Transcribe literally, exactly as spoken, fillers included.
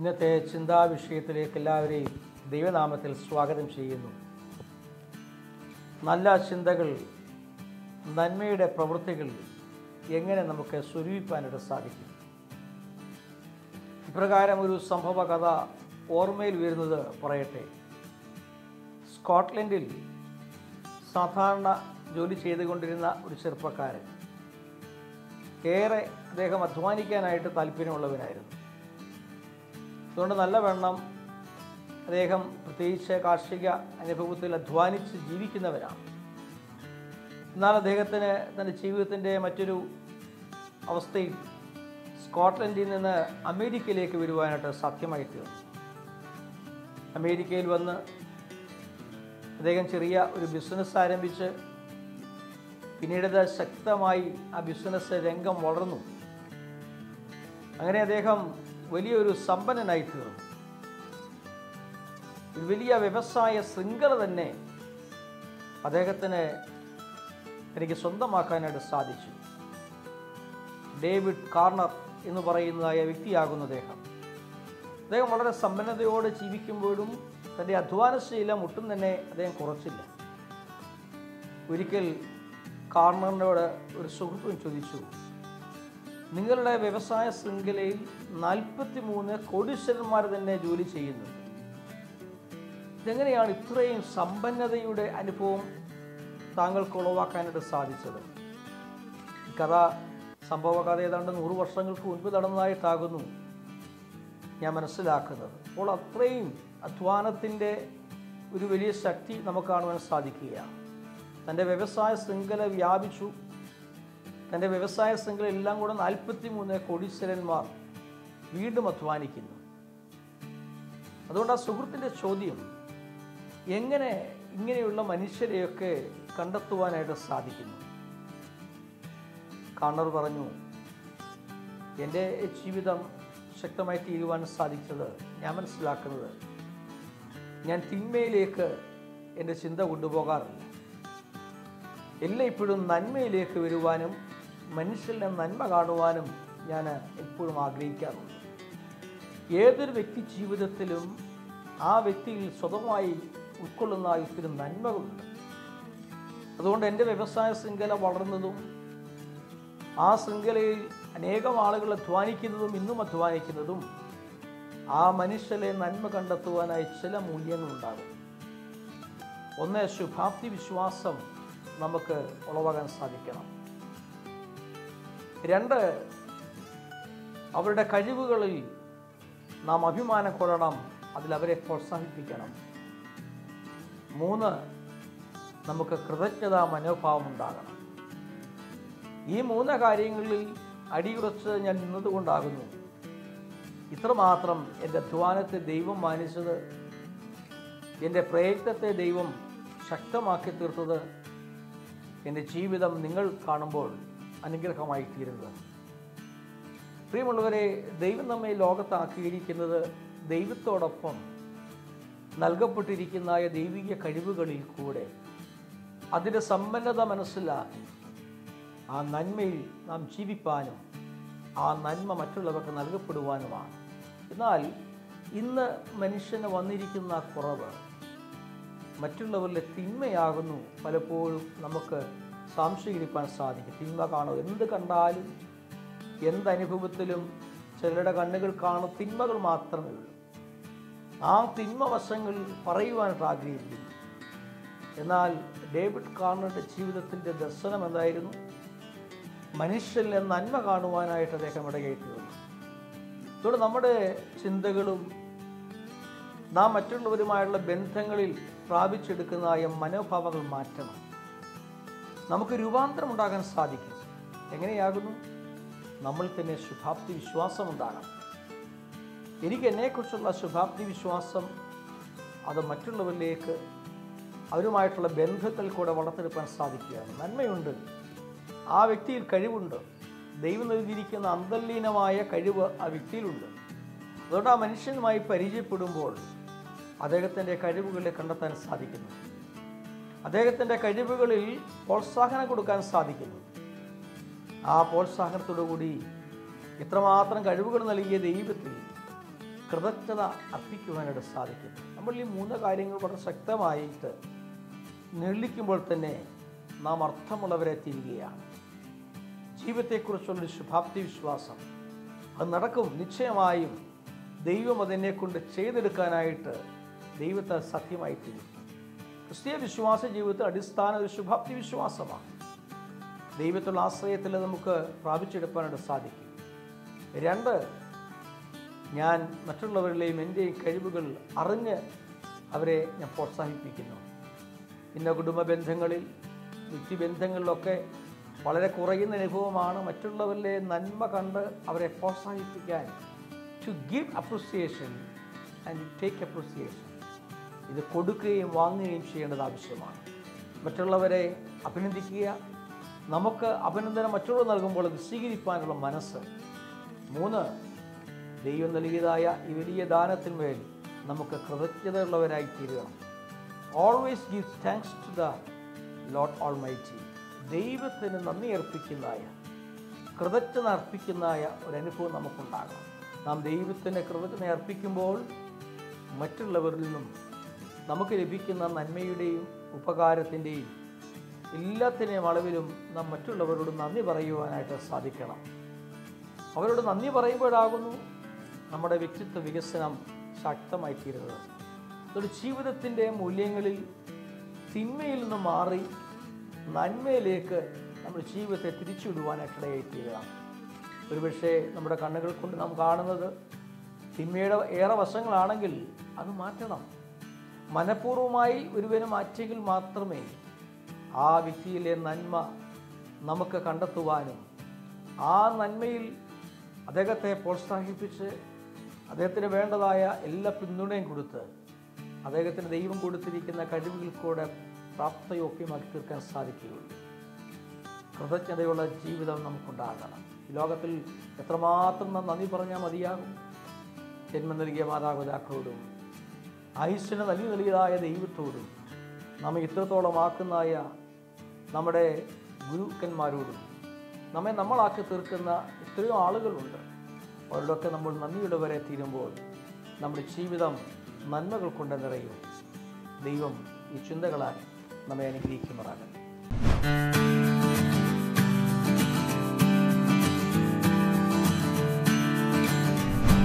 ഇന്നത്തെ ചിന്താവിഷയത്തിലേക്ക് എല്ലാവരെയും ദൈവനാമത്തിൽ സ്വാഗതം ചെയ്യുന്നു. നല്ല ചിന്തകൾ, നന്മയുടെ പ്രവൃത്തികൾ എങ്ങനെ നമുക്ക് സ്വരൂപിക്കാനായിട്ട് സാധിക്കും? ഇപ്രകാരം ഒരു സംഭവ കഥ ഓർമ്മയിൽ വരുന്നത് പറയട്ടെ. സ്കോട്ട്ലൻഡിൽ സാധാരണ ജോലി ചെയ്തുകൊണ്ടിരുന്ന ഒരു ചെറുപ്പക്കാരൻ, ഏറെ അദ്ദേഹം അധ്വാനിക്കാനായിട്ട് താല്പര്യമുള്ളവനായിരുന്നു. അതുകൊണ്ട് നല്ലവണ്ണം അദ്ദേഹം പ്രത്യേകിച്ച് കാർഷിക അനുഭവത്തിൽ അധ്വാനിച്ച് ജീവിക്കുന്നവരാണ്. എന്നാൽ അദ്ദേഹത്തിന് തൻ്റെ ജീവിതത്തിൻ്റെ മറ്റൊരു അവസ്ഥയിൽ സ്കോട്ട്ലൻഡിൽ നിന്ന് അമേരിക്കയിലേക്ക് വരുവാനായിട്ട് സാധ്യമായി തീർന്നു. അമേരിക്കയിൽ വന്ന് അദ്ദേഹം ചെറിയ ഒരു ബിസിനസ് ആരംഭിച്ച് പിന്നീട് ശക്തമായി ആ ബിസിനസ് രംഗം വളർന്നു. അങ്ങനെ അദ്ദേഹം വലിയൊരു സമ്പന്നനായി തീർന്നു. വലിയ വ്യവസായ ശൃംഖല തന്നെ അദ്ദേഹത്തിന് എനിക്ക് സ്വന്തമാക്കാനായിട്ട് സാധിച്ചു. ഡേവിഡ് കാർണർ എന്ന് പറയുന്നതായ വ്യക്തിയാകുന്നു അദ്ദേഹം. അദ്ദേഹം വളരെ സമ്പന്നതയോടെ ജീവിക്കുമ്പോഴും തൻ്റെ അധ്വാനശീലം ഒട്ടും തന്നെ അദ്ദേഹം കുറച്ചില്ല. ഒരിക്കൽ കാർണറിനോട് ഒരു സുഹൃത്തും ചോദിച്ചു, നിങ്ങളുടെ വ്യവസായ ശൃംഖലയിൽ നാൽപ്പത്തി മൂന്ന് കോടീശ്വരന്മാർ തന്നെ ജോലി ചെയ്യുന്നു, ഇതെങ്ങനെയാണ് ഇത്രയും സമ്പന്നതയുടെ അനുഭവം താങ്കൾക്ക് ഉളവാക്കാനായിട്ട് സാധിച്ചത്? ഈ കഥ സംഭവ കഥ ഏതാണ്ട് നൂറ് വർഷങ്ങൾക്ക് മുൻപ് നടന്നതായിട്ടാകുന്നു ഞാൻ മനസ്സിലാക്കുന്നത്. അപ്പോൾ അത്രയും അധ്വാനത്തിൻ്റെ ഒരു വലിയ ശക്തി നമുക്ക് കാണുവാൻ സാധിക്കുകയാണ്. തൻ്റെ വ്യവസായ ശൃംഖല വ്യാപിച്ചു. തൻ്റെ വ്യവസായ ശൃംഖല എല്ലാം കൂടെ നാൽപ്പത്തി മൂന്ന് കോടീശ്വരന്മാർ വീണ്ടും അധ്വാനിക്കുന്നു. അതുകൊണ്ട് ആ സുഹൃത്തിൻ്റെ ചോദ്യം, എങ്ങനെ ഇങ്ങനെയുള്ള മനുഷ്യരെയൊക്കെ കണ്ടെത്തുവാനായിട്ട് സാധിക്കുന്നു? കാർണർ പറഞ്ഞു, എൻ്റെ ജീവിതം ശക്തമായി തീരുവാൻ സാധിച്ചത്, ഞാൻ മനസ്സിലാക്കുന്നത്, ഞാൻ തിന്മയിലേക്ക് എൻ്റെ ചിന്ത കൊണ്ടുപോകാറില്ല. എല്ലാം ഇപ്പോഴും നന്മയിലേക്ക് വരുവാനും മനുഷ്യരുടെ നന്മ കാണുവാനും ഞാൻ എപ്പോഴും ആഗ്രഹിക്കാറുണ്ട്. ഏതൊരു വ്യക്തി ജീവിതത്തിലും ആ വ്യക്തിയിൽ സ്വതമായി ഉൾക്കൊള്ളുന്ന ഒത്തിരി നന്മകളുണ്ട്. അതുകൊണ്ട് എൻ്റെ വ്യവസായ ശൃംഖല വളർന്നതും ആ ശൃംഖലയിൽ അനേകം ആളുകൾ അധ്വാനിക്കുന്നതും ഇന്നും അധ്വാനിക്കുന്നതും ആ മനുഷ്യരെ നന്മ കണ്ടെത്തുവാനായി ചില മൂല്യങ്ങളുണ്ടാകും. ഒന്ന്, ശുഭാപ്തി വിശ്വാസം നമുക്ക് ഉളവാകാൻ സാധിക്കണം. രണ്ട്, അവരുടെ കഴിവുകളിൽ നാം അഭിമാനം കൊള്ളണം, അതിലവരെ പ്രോത്സാഹിപ്പിക്കണം. മൂന്ന്, നമുക്ക് കൃതജ്ഞതാ മനോഭാവം ഉണ്ടാകണം. ഈ മൂന്ന് കാര്യങ്ങളിൽ അടിയുറച്ച് ഞാൻ നിന്നതുകൊണ്ടാകുന്നു ഇത്രമാത്രം എൻ്റെ അധ്വാനത്തെ ദൈവം മാനിച്ചത്, എൻ്റെ പ്രയത്നത്തെ ദൈവം ശക്തമാക്കി തീർത്തത്, എൻ്റെ ജീവിതം നിങ്ങൾ കാണുമ്പോൾ അനുഗ്രഹമായി തീരുന്നത്. പ്രിയമുള്ളവരെ, ദൈവം നമ്മെ ലോകത്താക്കിയിരിക്കുന്നത് ദൈവത്തോടൊപ്പം നൽകപ്പെട്ടിരിക്കുന്ന ദൈവിക കഴിവുകളിൽ കൂടെ അതിൻ്റെ സമ്പന്നത മനസ്സിലാക്കി ആ നന്മയിൽ നാം ജീവിപ്പാനും ആ നന്മ മറ്റുള്ളവർക്ക് നൽകപ്പെടുവാനുമാണ്. എന്നാൽ ഇന്ന് മനുഷ്യന് വന്നിരിക്കുന്ന കുറവ് മറ്റുള്ളവരിലെ തിന്മയാകുന്നു പലപ്പോഴും നമുക്ക് സംശയിക്കാൻ സാധിക്കും. തിന്മ കാണും, എന്ത് കണ്ടാലും എന്തനുഭവത്തിലും ചിലരുടെ കണ്ണുകൾ കാണും തിന്മകൾ മാത്രമേ ഉള്ളൂ. ആ തിന്മ വശങ്ങൾ പറയുവാനായിട്ട് ആഗ്രഹിക്കുന്നു. എന്നാൽ ഡേവിഡ് കാർണറുടെ ജീവിതത്തിൻ്റെ ദർശനം എന്തായിരുന്നു? മനുഷ്യരിലെ നന്മ കാണുവാനായിട്ട് അദ്ദേഹം ഇടയായിട്ട് വന്നു. അതുകൊണ്ട് നമ്മുടെ ചിന്തകളും നാം മറ്റുള്ളവരുമായുള്ള ബന്ധങ്ങളിൽ പ്രാപിച്ചെടുക്കുന്നതായ മനോഭാവങ്ങൾ മാറ്റണം. നമുക്ക് രൂപാന്തരം ഉണ്ടാകാൻ സാധിക്കും. എങ്ങനെയാകുന്നു? നമ്മൾ തന്നെ ശുഭാപ്തി വിശ്വാസം ഉണ്ടാകണം. എനിക്ക് എന്നെക്കുറിച്ചുള്ള ശുഭാപ്തി വിശ്വാസം അത് മറ്റുള്ളവരിലേക്ക് അവരുമായിട്ടുള്ള ബന്ധത്തിൽ കൂടെ വളർത്തിയെടുക്കാൻ സാധിക്കുകയാണ്. നന്മയുണ്ട്, ആ വ്യക്തിയിൽ കഴിവുണ്ട്, ദൈവം നൽകിയിരിക്കുന്ന അന്തർലീനമായ കഴിവ് ആ വ്യക്തിയിലുണ്ട്. അതുകൊണ്ട് ആ മനുഷ്യനുമായി പരിചയപ്പെടുമ്പോൾ അദ്ദേഹത്തിൻ്റെ കഴിവുകളെ കണ്ടെത്താൻ സാധിക്കുന്നു. അദ്ദേഹത്തിൻ്റെ കഴിവുകളിൽ പ്രോത്സാഹനം കൊടുക്കാൻ സാധിക്കുന്നു. ആ പ്രോത്സാഹനത്തോടു കൂടി ഇത്രമാത്രം കഴിവുകൾ നൽകിയ ദൈവത്തിൽ കൃതജ്ഞത അർപ്പിക്കുവാനായിട്ട് സാധിക്കും. നമ്മൾ ഈ മൂന്ന് കാര്യങ്ങൾ വളരെ ശക്തമായിട്ട് നിർലിക്കുമ്പോൾ തന്നെ നാം അർത്ഥമുള്ളവരെ തീരുകയാണ്. ജീവിതത്തെക്കുറിച്ചുള്ളൊരു ശുഭാപ്തി വിശ്വാസം അത് നടക്കും. നിശ്ചയമായും ദൈവം അതിനെക്കൊണ്ട് ചെയ്തെടുക്കാനായിട്ട് ദൈവത്തെ സത്യമായി തീരും. ക്രിസ്തീയ വിശ്വാസ ജീവിതത്തിൽ അടിസ്ഥാന ഒരു ശുഭാപ്തി വിശ്വാസമാണ്. ദൈവത്തിലുള്ള ആശ്രയത്തിൽ നമുക്ക് പ്രാപിച്ചെടുക്കാനായിട്ട് സാധിക്കും. രണ്ട്, ഞാൻ മറ്റുള്ളവരിലെയും എൻ്റെയും കഴിവുകൾ അറിഞ്ഞ് അവരെ ഞാൻ പ്രോത്സാഹിപ്പിക്കുന്നു. ഇന്ന കുടുംബ ബന്ധങ്ങളിൽ, വ്യക്തിബന്ധങ്ങളിലൊക്കെ വളരെ കുറയുന്ന അനുഭവമാണ് മറ്റുള്ളവരിലെ നന്മ കണ്ട് അവരെ പ്രോത്സാഹിപ്പിക്കാൻ. To give appreciation and take appreciation. ഇത് കൊടുക്കുകയും വാങ്ങുകയും ചെയ്യേണ്ടത് ആവശ്യമാണ്. മറ്റുള്ളവരെ അഭിനന്ദിക്കുക, നമുക്ക് അഭിനന്ദനം മറ്റുള്ളവർ നൽകുമ്പോൾ അത് സ്വീകരിക്കാനുള്ള മനസ്സ്. മൂന്ന്, ദൈവം നൽകിയതായ ഈ വലിയ ദാനത്തിന്മേൽ നമുക്ക് കൃതജ്ഞതയുള്ളവരായി തീരുക. Always give thanks to the Lord Almighty. ദൈവത്തിന് നന്ദി അർപ്പിക്കുന്നതായ, കൃതജ്ഞത അർപ്പിക്കുന്നതായ ഒരനുഭവം നമുക്കുണ്ടാകണം. നാം ദൈവത്തിന് കൃതജ്ഞത അർപ്പിക്കുമ്പോൾ മറ്റുള്ളവരിൽ നിന്നും നമുക്ക് ലഭിക്കുന്ന നന്മയുടെയും ഉപകാരത്തിൻ്റെയും എല്ലാത്തിൻ്റെയും അളവിലും നാം മറ്റുള്ളവരോട് നന്ദി പറയുവാനായിട്ട് സാധിക്കണം. അവരോട് നന്ദി പറയുമ്പോഴാകുന്നു നമ്മുടെ വ്യക്തിത്വ വികസനം ശക്തമായി തീരുന്നത്. ഒരു ജീവിതത്തിൻ്റെ മൂല്യങ്ങളിൽ തിന്മയിൽ നിന്ന് മാറി നന്മയിലേക്ക് നമ്മുടെ ജീവിതത്തെ തിരിച്ചുവിടുവാനായിട്ടിടയായി തീരുക. ഒരുപക്ഷെ നമ്മുടെ കണ്ണുകൾ കൊണ്ട് നാം കാണുന്നത് തിന്മയുടെ ഏറെ വശങ്ങളാണെങ്കിൽ അത് മാറ്റണം. മനഃപൂർവ്വമായി ഒരുവനെ മാറ്റിയെങ്കിൽ മാത്രമേ ആ വ്യക്തിയിലെ നന്മ നമുക്ക് കണ്ടെത്തുവാനും ആ നന്മയിൽ അദ്ദേഹത്തെ പ്രോത്സാഹിപ്പിച്ച് അദ്ദേഹത്തിന് വേണ്ടതായ എല്ലാ പിന്തുണയും കൊടുത്ത് അദ്ദേഹത്തിന് ദൈവം കൊടുത്തിരിക്കുന്ന കഴിവുകൾ കൂടെ പ്രാപ്തയോഗ്യമാക്കി തീർക്കാൻ സാധിക്കുകയുള്ളൂ. കൃതജ്ഞതയുള്ള ജീവിതം നമുക്കുണ്ടാകണം. ഈ ലോകത്തിൽ എത്രമാത്രം നാം നന്ദി പറഞ്ഞാൽ മതിയാകും. ജന്മം നൽകിയ മാതാപിതാക്കളോടും ആയുസ്സിന് നൽകി നൽകിയതായ ദൈവത്തോടും നമ്മെ ഇത്രത്തോളം ആക്കുന്നതായ നമ്മുടെ ഗുരുക്കന്മാരോടും നമ്മെ നമ്മളാക്കി തീർക്കുന്ന എത്രയോ ആളുകളുണ്ട്. അവരോടൊക്കെ നമ്മൾ നന്ദിയുള്ളവരെ തീരുമ്പോൾ നമ്മുടെ ജീവിതം നന്മകൾ കൊണ്ട് നിറയും. ദൈവം ഈ ചിന്തകളാൽ നമ്മെ അനുഗ്രഹിക്കുമാറാകട്ടെ.